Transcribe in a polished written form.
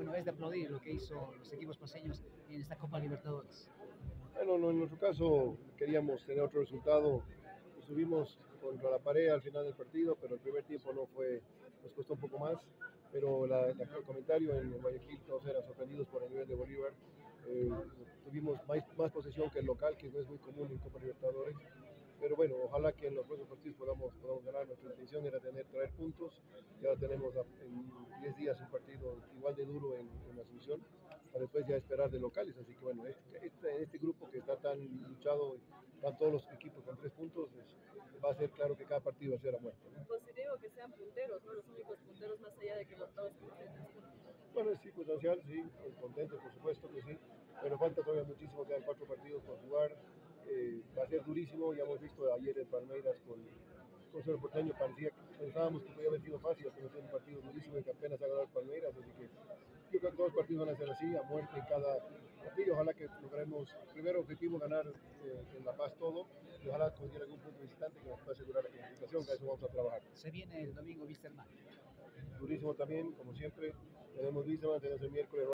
bueno, es de aplaudir lo que hizo los equipos paseños en esta Copa Libertadores. Bueno, no, en nuestro caso queríamos tener otro resultado. Estuvimos contra la pared al final del partido, pero el primer tiempo no fue, nos costó un poco más. Pero el comentario en Guayaquil, todos eran sorprendidos por el nivel de Bolívar. Eh, Tuvimos más posesión que el local, que no es muy común en Copa Libertadores. Pero bueno, ojalá que en los próximos partidos podamos ganar. Nuestra intención era traer puntos. Y ahora tenemos en 10 días un partido igual de duro en Asunción, para después ya esperar de locales. Así que bueno, en este grupo que está tan luchado, están todos los equipos con 3 puntos, va a ser claro que cada partido va a ser a muerte, ¿no? Positivo que sean punteros, ¿no? Los únicos punteros más allá de que los dos equipos tienen 3 puntos. Bueno, es circunstancial, sí, contento, por supuesto que sí, pero falta todavía muchísimo, quedan 4 partidos por jugar. Va a ser durísimo. Ya hemos visto ayer el Palmeiras con Cerro Porteño, parecía que pensábamos que podía haber sido fácil, pero es un partido durísimo y que apenas ha ganado el Palmeiras, así que yo creo que todos los partidos van a ser así, a muerte en cada partido. Ojalá que logremos, primer objetivo, ganar en La Paz todo, y ojalá conseguir algún punto visitante que nos pueda asegurar la clasificación, que a eso vamos a trabajar. Se viene el domingo Wisterman. Durísimo también, como siempre, tenemos Wisterman, tenemos el miércoles